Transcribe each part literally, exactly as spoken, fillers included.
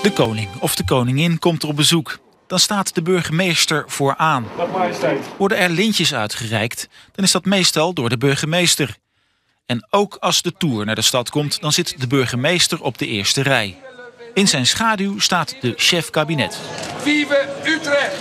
De koning of de koningin komt er op bezoek. Dan staat de burgemeester vooraan. Worden er lintjes uitgereikt, dan is dat meestal door de burgemeester. En ook als de tour naar de stad komt, dan zit de burgemeester op de eerste rij. In zijn schaduw staat de chef kabinet. Vive Utrecht!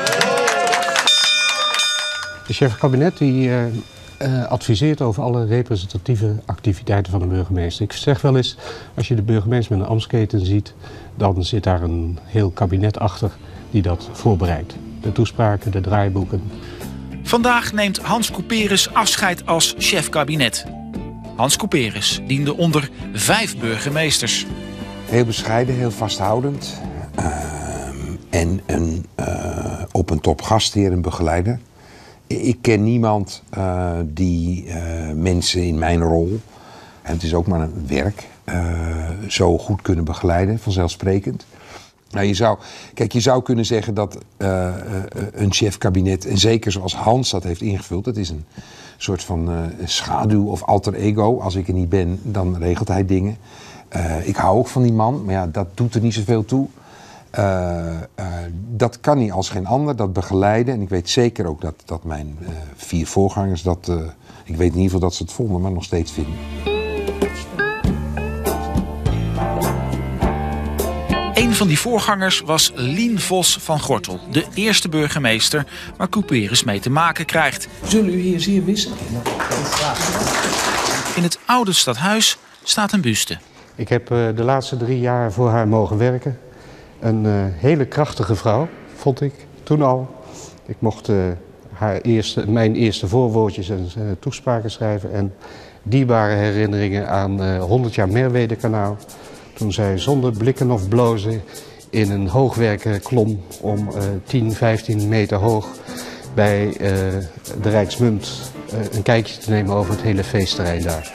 De chef kabinet die, uh, uh, adviseert over alle representatieve activiteiten van de burgemeester. Ik zeg wel eens, als je de burgemeester met een ambtsketen ziet, dan zit daar een heel kabinet achter die dat voorbereidt. De toespraken, de draaiboeken. Vandaag neemt Hans Couperus afscheid als chef kabinet. Hans Couperus diende onder vijf burgemeesters. Heel bescheiden, heel vasthoudend. Uh, en een, uh, op een top gastheer, een begeleider. Ik ken niemand uh, die uh, mensen in mijn rol, en het is ook maar een werk, uh, zo goed kunnen begeleiden, vanzelfsprekend. Nou, je zou, kijk, je zou kunnen zeggen dat uh, uh, een chef-kabinet, en zeker zoals Hans dat heeft ingevuld, dat is een soort van uh, schaduw of alter ego. Als ik er niet ben, dan regelt hij dingen. Uh, ik hou ook van die man, maar ja, dat doet er niet zoveel toe. Uh, uh, dat kan niet als geen ander, dat begeleiden. En ik weet zeker ook dat, dat mijn uh, vier voorgangers dat, uh, ik weet in ieder geval dat ze het vonden, maar nog steeds vinden. Een van die voorgangers was Lien Vos van Gortel, de eerste burgemeester waar Couperus mee te maken krijgt. Zullen u hier zeer missen? In het oude stadhuis staat een buste. Ik heb uh, de laatste drie jaar voor haar mogen werken. Een uh, hele krachtige vrouw, vond ik, toen al. Ik mocht uh, haar eerste, mijn eerste voorwoordjes en uh, toespraken schrijven. En dierbare herinneringen aan uh, honderd jaar Merwede-kanaal. Toen zij zonder blikken of blozen in een hoogwerker klom om uh, tien, vijftien meter hoog bij uh, de Rijksmunt uh, een kijkje te nemen over het hele feestterrein daar.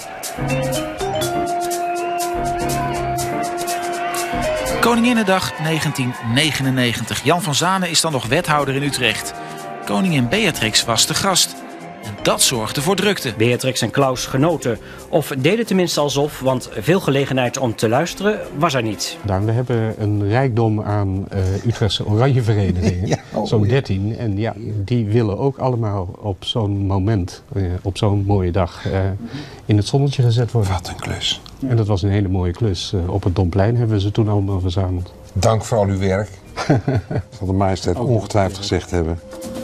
Koninginnedag negentien negenennegentig. Jan van Zanen is dan nog wethouder in Utrecht. Koningin Beatrix was te gast. En dat zorgde voor drukte. Beatrix en Klaus genoten. Of deden tenminste alsof, want veel gelegenheid om te luisteren was er niet. Dan, we hebben een rijkdom aan uh, Utrechtse Oranjeverenigingen, ja, oh, zo'n dertien. En ja, die willen ook allemaal op zo'n moment, uh, op zo'n mooie dag, uh, in het zonnetje gezet worden. Wat een klus. En dat was een hele mooie klus. Uh, op het Domplein hebben we ze toen allemaal verzameld. Dank voor al uw werk. Dat zal de majesteit ongetwijfeld gezegd hebben.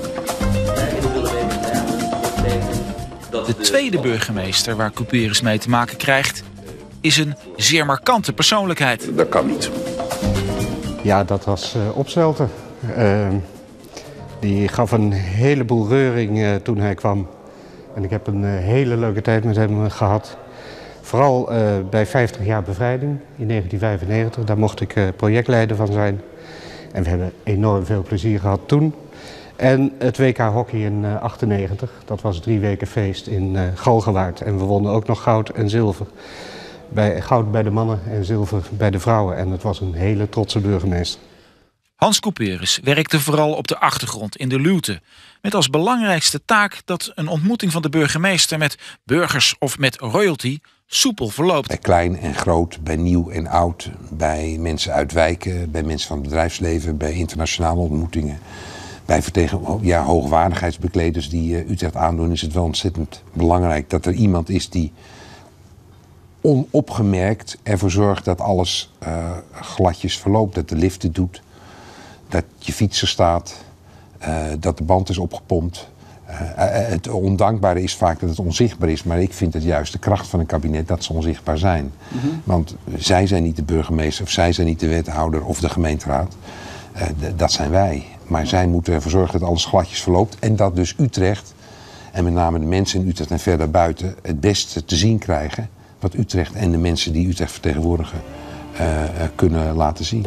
De tweede burgemeester waar Couperus mee te maken krijgt, is een zeer markante persoonlijkheid. Dat kan niet. Ja, dat was uh, Opstelten. Uh, die gaf een heleboel reuring uh, toen hij kwam. En ik heb een uh, hele leuke tijd met hem uh, gehad. Vooral uh, bij vijftig jaar bevrijding in negentien vijfennegentig. Daar mocht ik uh, projectleider van zijn. En we hebben enorm veel plezier gehad toen. En het W K hockey in uh, achtennegentig, dat was drie weken feest in uh, Galgenwaard. En we wonnen ook nog goud en zilver. Bij, goud bij de mannen en zilver bij de vrouwen. En het was een hele trotse burgemeester. Hans Couperus werkte vooral op de achtergrond in de luwte. Met als belangrijkste taak dat een ontmoeting van de burgemeester met burgers of met royalty soepel verloopt. Bij klein en groot, bij nieuw en oud, bij mensen uit wijken, bij mensen van het bedrijfsleven, bij internationale ontmoetingen. Bij vertegen, ja, hoogwaardigheidsbekleders die uh, Utrecht aandoen, is het wel ontzettend belangrijk dat er iemand is die onopgemerkt ervoor zorgt dat alles uh, gladjes verloopt. Dat de lift het doet, dat je fietser staat, uh, dat de band is opgepompt. Uh, het ondankbare is vaak dat het onzichtbaar is, maar ik vind het juist de kracht van een kabinet dat ze onzichtbaar zijn. Mm-hmm. Want zij zijn niet de burgemeester of zij zijn niet de wethouder of de gemeenteraad. Uh, d- dat zijn wij. Maar zij moeten ervoor zorgen dat alles gladjes verloopt. En dat dus Utrecht, en met name de mensen in Utrecht en verder buiten, het beste te zien krijgen wat Utrecht en de mensen die Utrecht vertegenwoordigen uh, uh, kunnen laten zien.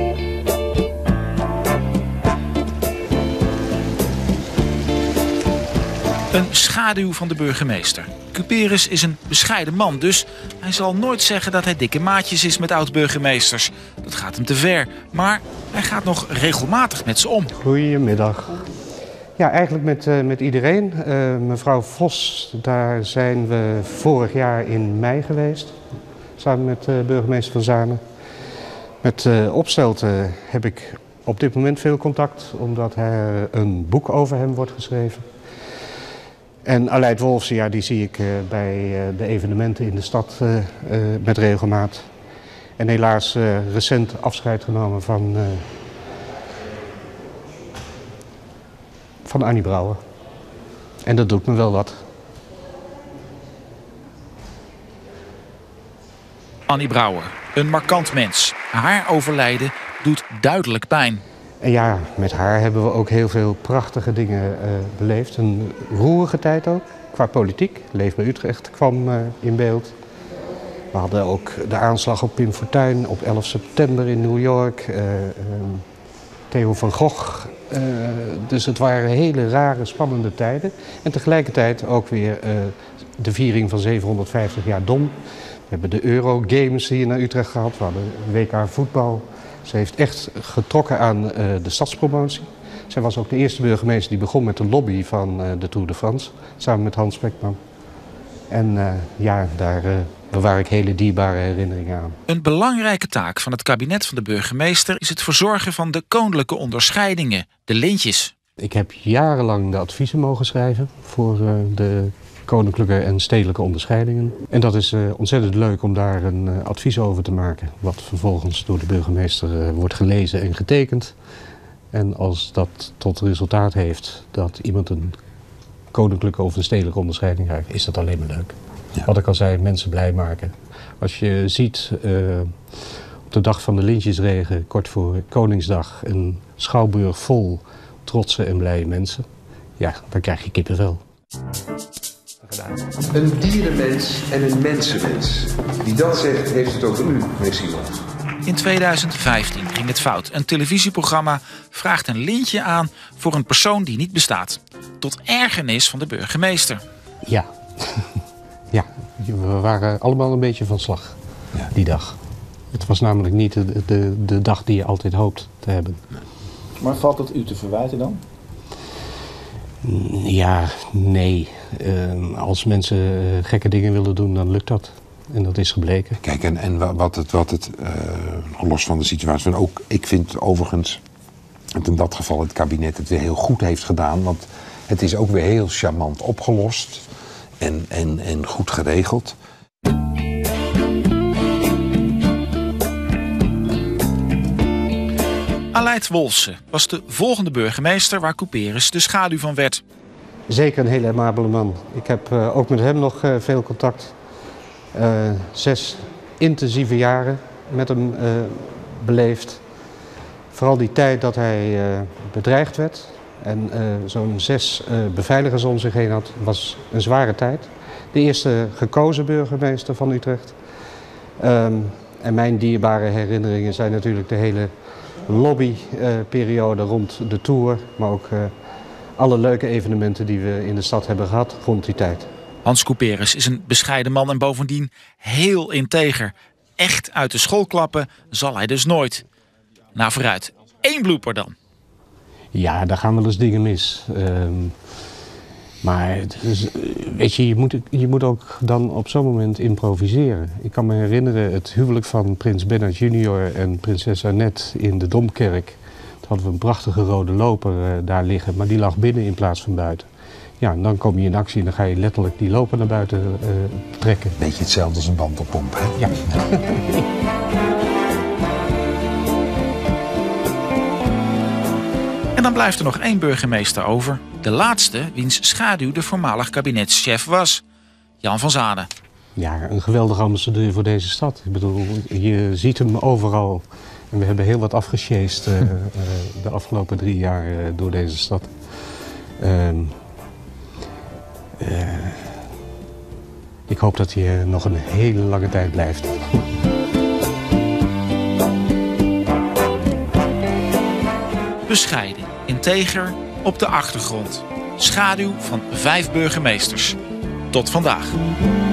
Een schaduw van de burgemeester. Couperus is een bescheiden man, dus hij zal nooit zeggen dat hij dikke maatjes is met oud-burgemeesters. Dat gaat hem te ver, maar hij gaat nog regelmatig met ze om. Goedemiddag. Ja, eigenlijk met, uh, met iedereen. Uh, mevrouw Vos, daar zijn we vorig jaar in mei geweest. Samen met uh, burgemeester Van Zanen. Met uh, Opstelten heb ik op dit moment veel contact, omdat er een boek over hem wordt geschreven. En Aleid Wolfsen, ja, die zie ik uh, bij uh, de evenementen in de stad uh, uh, met regelmaat. En helaas uh, recent afscheid genomen van, uh, van Annie Brouwer. En dat doet me wel wat. Annie Brouwer, een markant mens. Haar overlijden doet duidelijk pijn. En ja, met haar hebben we ook heel veel prachtige dingen uh, beleefd. Een roerige tijd ook, qua politiek. Leef bij Utrecht kwam uh, in beeld. We hadden ook de aanslag op Pim Fortuyn op elf september in New York. Uh, uh, Theo van Gogh. Uh, dus het waren hele rare, spannende tijden. En tegelijkertijd ook weer uh, de viering van zevenhonderdvijftig jaar Dom. We hebben de Eurogames hier naar Utrecht gehad. We hadden W K voetbal. Ze heeft echt getrokken aan uh, de stadspromotie. Zij was ook de eerste burgemeester die begon met de lobby van uh, de Tour de France. Samen met Hans Spekman. En uh, ja, daar uh, bewaar ik hele dierbare herinneringen aan. Een belangrijke taak van het kabinet van de burgemeester is het verzorgen van de koninklijke onderscheidingen, de lintjes. Ik heb jarenlang de adviezen mogen schrijven voor uh, de koninklijke en stedelijke onderscheidingen. En dat is uh, ontzettend leuk om daar een uh, advies over te maken. Wat vervolgens door de burgemeester uh, wordt gelezen en getekend. En als dat tot resultaat heeft dat iemand een koninklijke of een stedelijke onderscheiding krijgt, is dat alleen maar leuk. Ja. Wat ik al zei, mensen blij maken. Als je ziet uh, op de dag van de lintjesregen, kort voor Koningsdag, een schouwburg vol trotse en blije mensen, ja, dan krijg je kippenvel. Een dierenmens en een mensenmens. Wie dat zegt, heeft het over u, meneer Simons. In tweeduizend vijftien ging het fout. Een televisieprogramma vraagt een lintje aan voor een persoon die niet bestaat. Tot ergernis van de burgemeester. Ja, ja, we waren allemaal een beetje van slag ja. die dag. Het was namelijk niet de, de, de dag die je altijd hoopt te hebben. Maar valt het u te verwijten dan? Ja, nee. Uh, als mensen uh, gekke dingen willen doen, dan lukt dat. En dat is gebleken. Kijk, en, en wat het, wat het uh, los van de situatie... En ook, ik vind overigens dat in dat geval het kabinet het weer heel goed heeft gedaan. Want het is ook weer heel charmant opgelost en, en, en goed geregeld. Aleid Wolfsen was de volgende burgemeester waar Couperus de schaduw van werd. Zeker een hele amabele man. Ik heb uh, ook met hem nog uh, veel contact. Uh, zes intensieve jaren met hem uh, beleefd. Vooral die tijd dat hij uh, bedreigd werd en uh, zo'n zes uh, beveiligers om zich heen had, was een zware tijd. De eerste gekozen burgemeester van Utrecht. Um, en mijn dierbare herinneringen zijn natuurlijk de hele lobbyperiode uh, rond de Tour, maar ook uh, alle leuke evenementen die we in de stad hebben gehad rond die tijd. Hans Couperus is een bescheiden man en bovendien heel integer. Echt uit de school klappen zal hij dus nooit. Nou, vooruit. Eén blooper dan. Ja, daar gaan wel eens dingen mis. Um, maar dus, weet je, je moet, je moet ook dan op zo'n moment improviseren. Ik kan me herinneren het huwelijk van prins Bernhard junior en prinses Annette in de Domkerk. Toen hadden we een prachtige rode loper uh, daar liggen, maar die lag binnen in plaats van buiten. Ja, en dan kom je in actie en dan ga je letterlijk die loper naar buiten uh, trekken. Beetje hetzelfde als een band op pomp, hè? Ja. En dan blijft er nog één burgemeester over. De laatste wiens schaduw de voormalig kabinetschef was. Jan van Zanen. Ja, een geweldige ambassadeur voor deze stad. Ik bedoel, je ziet hem overal. En we hebben heel wat afgesjeest uh, uh, de afgelopen drie jaar uh, door deze stad. Uh, uh, ik hoop dat hij uh, nog een hele lange tijd blijft. Bescheiden, integer, op de achtergrond. Schaduw van vijf burgemeesters. Tot vandaag.